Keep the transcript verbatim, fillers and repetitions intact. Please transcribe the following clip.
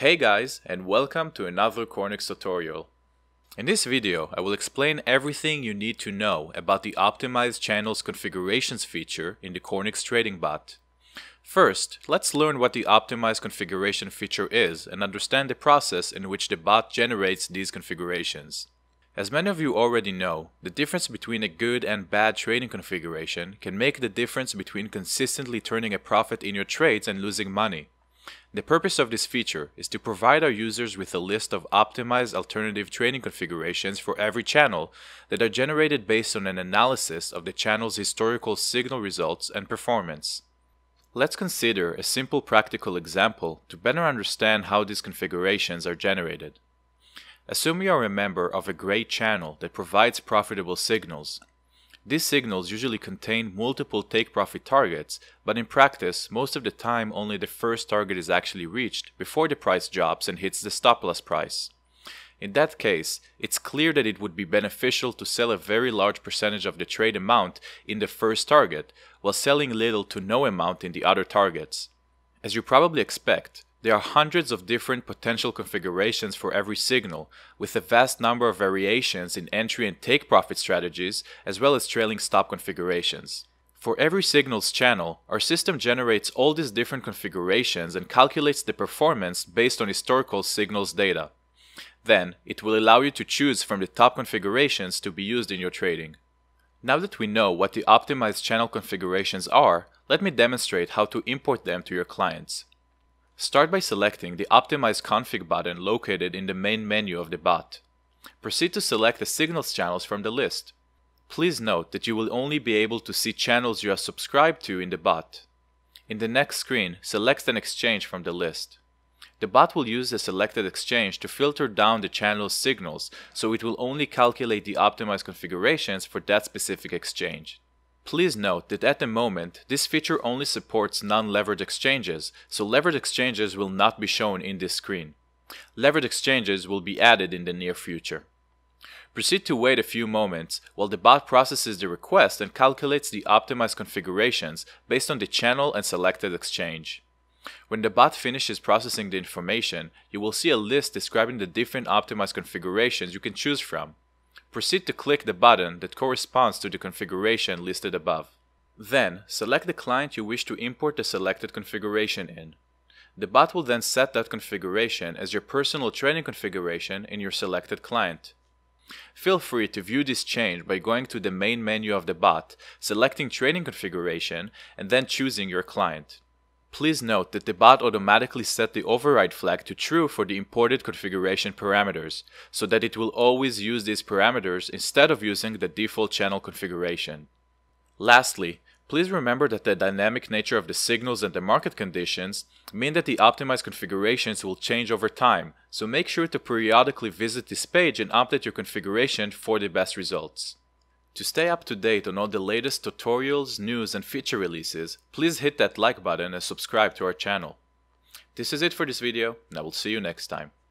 Hey guys, and welcome to another CoreNex tutorial. In this video, I will explain everything you need to know about the Optimized Channels Configurations feature in the CoreNex Trading Bot. First, let's learn what the Optimized Configuration feature is and understand the process in which the bot generates these configurations. As many of you already know, the difference between a good and bad trading configuration can make the difference between consistently turning a profit in your trades and losing money. The purpose of this feature is to provide our users with a list of optimized alternative trading configurations for every channel that are generated based on an analysis of the channel's historical signal results and performance. Let's consider a simple practical example to better understand how these configurations are generated. Assume you are a member of a great channel that provides profitable signals. These signals usually contain multiple take-profit targets, but in practice, most of the time only the first target is actually reached before the price drops and hits the stop-loss price. In that case, it's clear that it would be beneficial to sell a very large percentage of the trade amount in the first target, while selling little to no amount in the other targets. As you probably expect, there are hundreds of different potential configurations for every signal, with a vast number of variations in entry and take profit strategies, as well as trailing stop configurations. For every signal's channel, our system generates all these different configurations and calculates the performance based on historical signals data. Then, it will allow you to choose from the top configurations to be used in your trading. Now that we know what the optimized channel configurations are, let me demonstrate how to import them to your clients. Start by selecting the Optimize Config button located in the main menu of the bot. Proceed to select the signals channels from the list. Please note that you will only be able to see channels you are subscribed to in the bot. In the next screen, select an exchange from the list. The bot will use the selected exchange to filter down the channel's signals, so it will only calculate the optimized configurations for that specific exchange. Please note that at the moment, this feature only supports non-levered exchanges, so levered exchanges will not be shown in this screen. Levered exchanges will be added in the near future. Proceed to wait a few moments while the bot processes the request and calculates the optimized configurations based on the channel and selected exchange. When the bot finishes processing the information, you will see a list describing the different optimized configurations you can choose from. Proceed to click the button that corresponds to the configuration listed above. Then, select the client you wish to import the selected configuration in. The bot will then set that configuration as your personal trading configuration in your selected client. Feel free to view this change by going to the main menu of the bot, selecting Trading Configuration, and then choosing your client. Please note that the bot automatically set the override flag to true for the imported configuration parameters, so that it will always use these parameters instead of using the default channel configuration. Lastly, please remember that the dynamic nature of the signals and the market conditions mean that the optimized configurations will change over time, so make sure to periodically visit this page and update your configuration for the best results. To stay up to date on all the latest tutorials, news, and feature releases, please hit that like button and subscribe to our channel. This is it for this video, and I will see you next time.